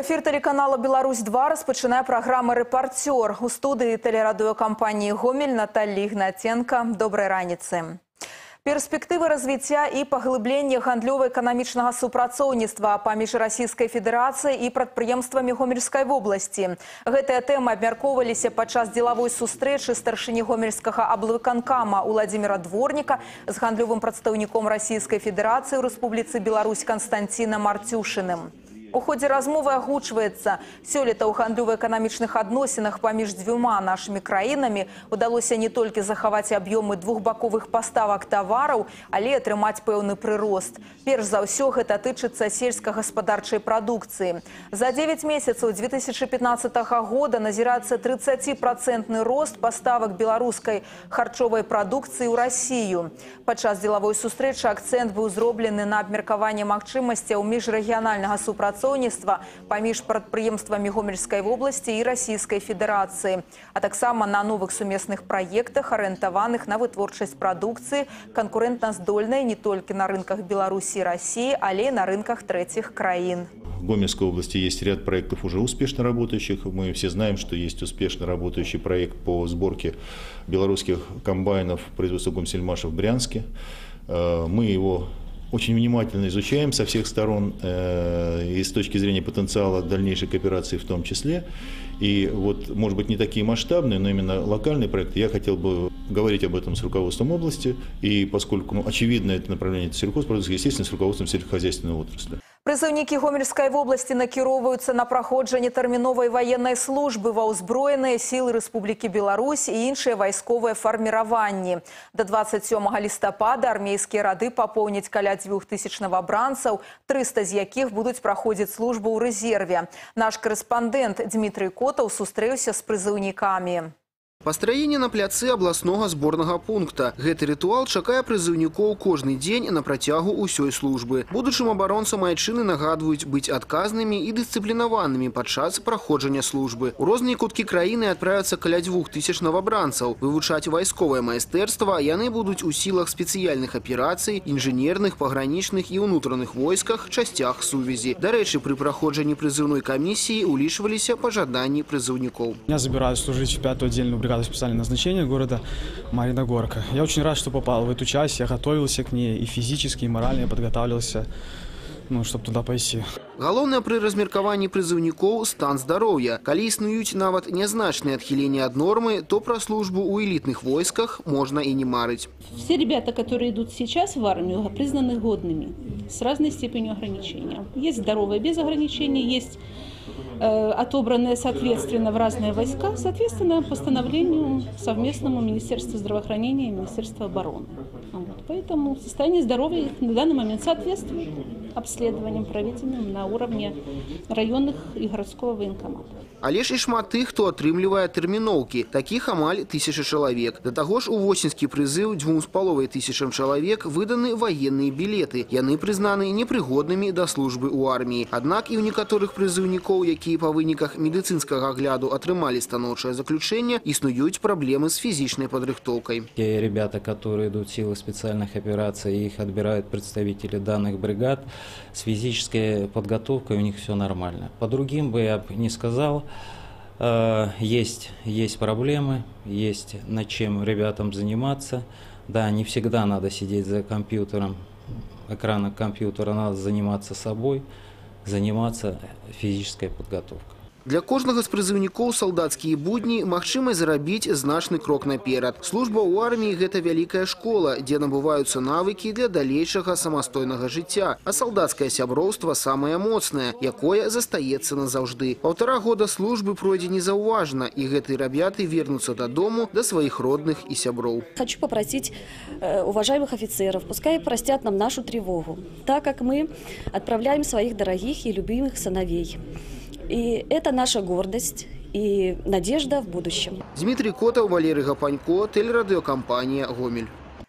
Эфир телеканала «Беларусь-2» распочинає програма «Репортер». У студии телерадиокомпании «Гомель» Наталья Игнатенко. Доброй раницы. Перспективы развития и поглыбления гандлёва-эканамічнага супрацоўніцтва паміж Российской Федерацией и прадпрыемствамі Гомельской области. Гэтыя тэмы абмяркоўваліся падчас деловой сустрэчы старшыні Гомельскага аблвыканкама Владимира Дворника с гандлёвым прадстаўніком Российской Федерации в Республике Беларусь Константином Артюшиным. У ходе размовы агучваецца, сёлета ў гандлёва-эканамічных адносінах паміж дзвюма нашымі краінамі удалося не толькі захаваць аб'ёмы двухбаковых паставак тавараў, але атрымаць пэўны прырост. Перш за ўсё гэта тычыцца сельскагаспадарчай прадукцыі. За 9 месяцаў 2015 года назіраецца 30% рост паставак беларускай харчовай прадукцыі ў Расію. Падчас дзелавой сустрэчы акцэнт быў зроблены на абмеркаванне магчымасцяў міжрэгіянальнага супрацоўніцтва паміж прадпрыемствамі Гомельской области и Российской Федерации, а таксама на новых сумесных проектах, арыентаваных на вытворчасць прадукцыі, конкурентназдольнай не только на рынках Беларуси и России, але и на рынках третьих краин. В Гомельской области есть ряд проектов уже успешно работающих. Мы все знаем, что есть успешно работающий проект по сборке белорусских комбайнов производства Гомсельмаша в Брянске. Мы его очень внимательно изучаем со всех сторон и с точки зрения потенциала дальнейшей кооперации в том числе. И вот, может быть, не такие масштабные, но именно локальные проекты. Я хотел бы говорить об этом с руководством области. И поскольку очевидно это направление сельхозпродукции, естественно, с руководством сельскохозяйственной отрасли. Прызыўнікі Гомельской области накіроўваюцца на праходжанне тэрміновай военной службы ва ўзброеныя сілы Республики Беларусь и іншыя вайсковыя фарміраванні. До 27 листопада армейскія рады папоўняць каля 2000 новобранцаў, 300 з якіх будуць праходзіць службу ў рэзерве. Наш корэспандэнт Дмітрый Котаў сустрэўся з прызыўнікамі. Пастраенне на пляцы абласнога зборнага пункта. Гэты рытуал чакае прызыўнікоў кожны дзень на працягу ўсёй службы. Будучым абаронцам айчыны нагадваюць быць адказнымі і дысцыплінаванымі падчас праходжання службы. У розныя куткі краіны адправяцца каля 2000 новобранцаў. Вывучаць вайсковае майстэрства яны будуць у сілах спецыяльных аперацый, інжынерных, пагранічных і ўнутраных войсках, часцях сувязі. Дарэчы, пры праходжанні прызыўной камісіі улічваліся пажаданні прызыўнікоў. Я забираю служить в 5-ю отдельную бригаду специального назначения города Марьиногорка. Я очень рад, что попал в эту часть. Я готовился к ней и физически, и морально подготавливался, чтобы туда пойти. Галоўнае пры размеркаванні прызыўнікоў стан здароўя. Калі існуюць нават нязначныя адхіленні ад нормы, то про службу у элитных войсках можно и не марить. Все ребята, которые идут сейчас в армию, признаны годными с разной степенью ограничения. Есть здоровые без ограничений, есть отобранные соответственно в разные войска, соответственно постановлению совместному Министерства здравоохранения и Министерства обороны. Поэтому состояние здоровья их на данный момент соответствует обследованиям, проведенным на уровне районных и городского военкомата. Але ж і шмат тых, хто атрымлівае тэрміноўкі. Такіх амаль 1000 чалавек. Да таго ж у восеньскі прызыў 2500 чалавек выданы военныя білеты. Яны прызнаны непрыгоднымі да службы ў арміі. Аднак і ў некаторых прызыўнікоў, якія па выніках медыцынскага агляду атрымалі станоўчае заключэнне, існуюць праблемы з фізічнай падрыхтоўкай. Те ребята, которые идут в силы специальных операций, их отбирают представители данных бригад, с физической подготовкой у них все нормально. По другим бы я не сказал. Есть проблемы, есть над чем ребятам заниматься. Да, не всегда надо сидеть за компьютером, экраном компьютера, надо заниматься собой, заниматься физической подготовкой. Для кожнага з прызыўнікоў салдацкія будні магчымасць зарабіць значны крок наперад. Служба ў арміі – гэта вялікая школа, дзе набываюцца навыкі для далейшага самастойнага жыцця. А салдацкае сяброўства самае моцнае, якое застаецца назаўжды. 1,5 года службы пройдзе незаўважна, і гэтыя рабяты вернуцца дадому да сваіх родных і сяброў. Хочу попросить уважаемых офицеров, пускай простят нам нашу тревогу, так как мы отправляем своих дорогих и любимых сыновей. И это наша гордость и надежда в будущем. Дмитрий Котов, Валерий Гапанько, телерадиокомпания «Гомель».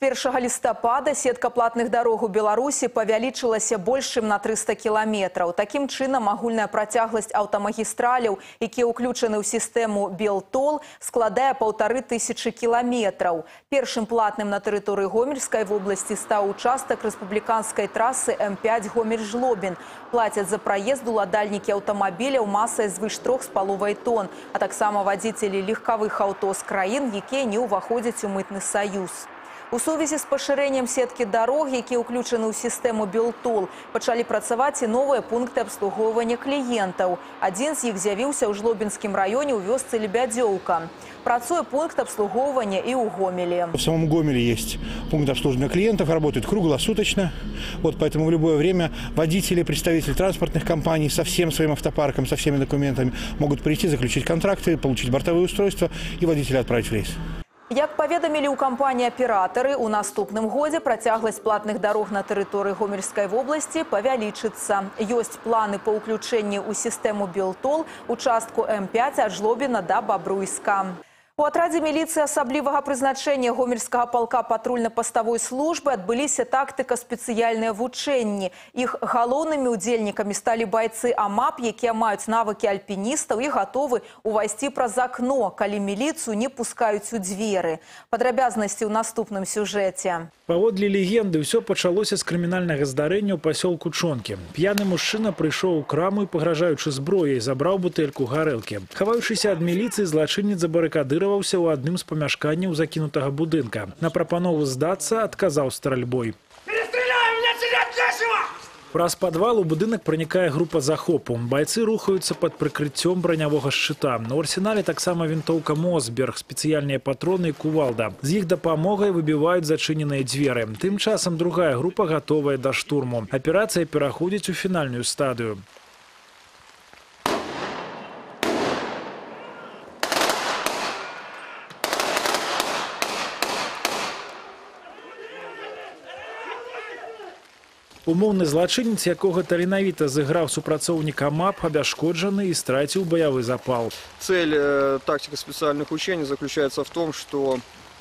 1 листопада сетка платных дорог у Беларусі павялічылася больш чым на 300 кіламетраў. Такім чынам агульная працягласць аўтамагістраляў, якія ўключаны ў сістэму Белтол, складае 1500 кіламетраў. Першым платным на тэрыторыі Гомельскай вобласці стаў участак рэспубліканскай трасы М5 Гомель-Жлобін. Плацяць за праезд уладальнікі аўтамабіляў масай звыш 3,5 тонн, а таксама вадзіцелі легкавых аўто з краін, якія не ўваходзяць у мытны саюз. У сувязі з пашырэннем сеткі дарог, якія ўключаны ў сістэму Белтол, пачалі працаваць і новыя пункты абслугоўвання кліентаў. Адзін з іх з'явіўся ў Жлобінскім раёне ў вёсцы Лебядзёўка. Працуе пункт обслуговывания и у Гомеле. В самом Гомеле есть пункт обслуживания клиентов, работает круглосуточно. Поэтому в любое время водители, представители транспортных компаний со всем своим автопарком, со всеми документами могут прийти, заключить контракты, получить бортовые устройства и водителя отправить в рейс. Як паведамілі ў кампаніі аператары, у наступным годзе працягласць платных дарог на тэрыторыі Гомельскай вобласці павялічыцца. Ёсць планы па ўключэнні ў сістэму Белтол участку М5 ад Жлобіна да Бабруйска. У атрадзе міліцыі асаблівага прызначэння Гомельскага палка патрульна-паставой службы адбыліся тактыка-спецыяльныя вучэнні. Іх галоўнымі удзельнікамі сталі байцы АМАП, якія маюць навыкі альпіністаў і гатовы ўвайсці праз акно, калі міліцыю не пускаюць у дзверы. Падрабязнасці ў наступным сюжэце. Паводле легенды, ўсё пачалося з крымінальнага здарэння ў пасёлку Чонкі. П'яны мужчына прыйшоў у краму і, пагражаючы зброяй, забраў бутэльку гарэлкі. Хаваючыся ад міліцыі, злачынец забарыкадыраваўся ў адным з памяшканняў закінутага будынка. На прапанову здацца адказаў стральбой. Праз падвал у будынак пранікае група захопу. Байцы рухаюцца пад прыкрыццём бранявога шчыта. У арсенале таксама вінтоўка Мосберг, спецыяльныя патроны і кувалда. З іх дапамогай выбіваюць зачыненыя дзверы. Тым часам другая група гатовая да штурму. Аперацыя пераходзіць у фінальную стадыю. Умоўны злачынец, якога таленавіта зыграў супрацоўнік АМАП, абяшкоджаны и страціў боевой запал. Цель тактика специальных учений заключается в том, что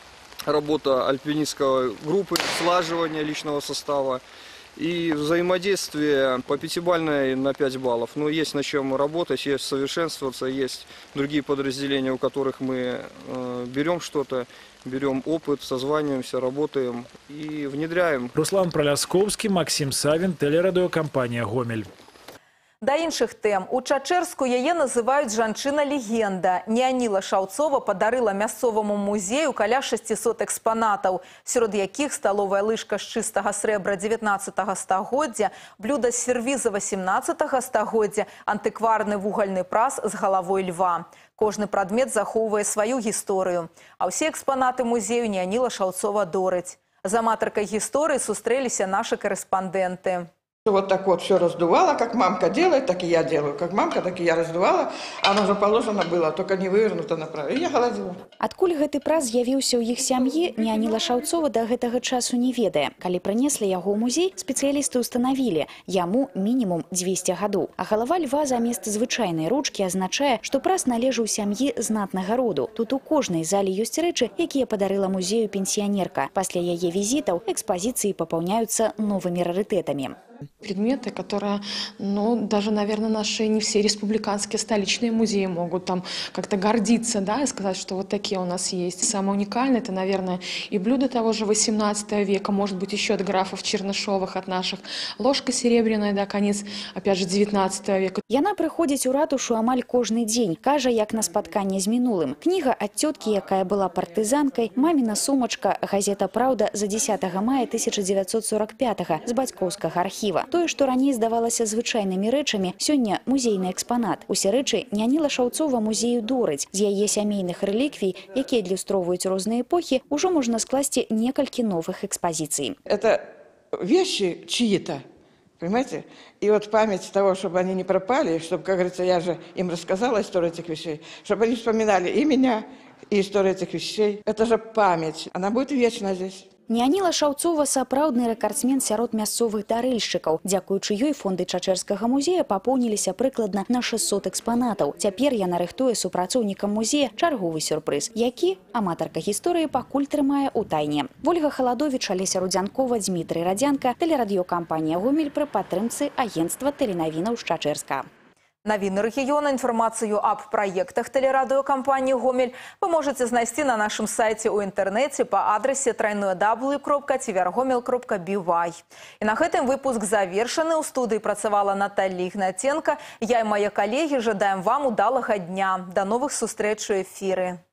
работа альпинистской группы, слаживание личного состава и взаимодействие по 5-бальной на 5 баллов. Но есть над чем работать, есть совершенствоваться, есть другие подразделения, у которых мы берем что-то, берем опыт, созваниваемся, работаем и внедряем. Руслан Пролясковский, Максим Савин, телерадиокомпания «Гомель». Да іншых тэм. У Чачэрску яе называюць жанчына-легенда. Неаніла Шаўцова падарыла мясцоваму музею каля 600 экспанатаў, сярод якіх сталовая лыжка з чыстага срэбра 19 стагоддзя, блюда з сервіза 18 стагоддзя, антыкварны вугальны прас з галавой льва. Кожны прадмет захоўвае сваю гісторыю. А ўсе экспанаты музею Неаніла Шаўцова дорыць. З аматаркай гісторыі сустрэліся нашы карэспандэнты. Вот так вот все раздувало, как мамка делает, так и я делаю. Как мамка, так и я раздувала. Оно уже положено было, только не вывернуто направо. И я голодила. Адкуль гэты праз з'явіўся ў іх сям'і, Неаніла Шаўцова да гэтага часу не ведае. Калі прынеслі яго ў музей, спецыялісты ўстанавілі, яму мінімум 200 гадоў. А галава льва замест звычайнай ручкі азначае, што праз належаў сям'і знатнага роду. Тут у кожнай зале ёсць рэчы, якія падарыла музею пенсіянерка. Пасля яе візітаў экспазіцыі папаўняюцца новымі рарытэтамі. Предметы, которые, даже, наверное, наши не все республиканские столичные музеи могут там как-то гордиться, да, и сказать, что вот такие у нас есть. Самое уникальное, это, наверное, и блюда того же 18 века, может быть, еще от графов Чернышовых, от наших. Ложка серебряная, да, конец, опять же, 19 века. Яна прыходзіць у ратушу амаль кожны дзень, кажа, як на спатканне з мінулым. Кніга ад цёткі, якая была партызанкай, маміна сумачка, газета «Праўда» за 10 мая 1945 з бацькоўскага архіва. Тое, што раней здавалася звычайнымі рэчамі, сёння музейны экспанат. Усе рэчы Неаніла Шаўцова музею дорыць. З яе сямейных рэліквій, якія адлюстроўваюць розныя эпохі, ужо можна скласці некалькі новых экспозиций. Это вещи чьи-то, понимаете? И вот память того, чтобы они не пропали, чтобы, как говорится, я же им рассказала историю этих вещей, чтобы они вспоминали и меня, и историю этих вещей. Это же память. Она будет вечна здесь. Няніла Шаўцова сапраўдны рэкардсмен сярод мясцовых дарыльшчыкаў. Дзякуючы ёй фонды Чачэрскага музея папоўніліся прыкладна на 600 экспанатаў. Цяпер яна рыхтуе супрацоўнікам музея чарговы сюрпрыз, які аматарка гісторыі пакуль трымае ў тайне. Вольга Халадовіч, Алеся Рудзянкова, Дмітрый Радзянка, тэлерадыёкампанія «Гомель» пры падтрымцы агенцтва тэленавінаў з Чачэрска. Навіны рэгіёна, інфармацыю аб праектах тэлерадыёкампаніі «Гомель» вы можете знайсці на нашым сайце ў інтэрнэце па адрасе www.tvrgomel.by. І на гэтым выпуск завершаны. У студыі працавала Наталья Ігнаценка. Я і мае калегі жадаем вам удалага дня. До новых сустрэч у эфіры.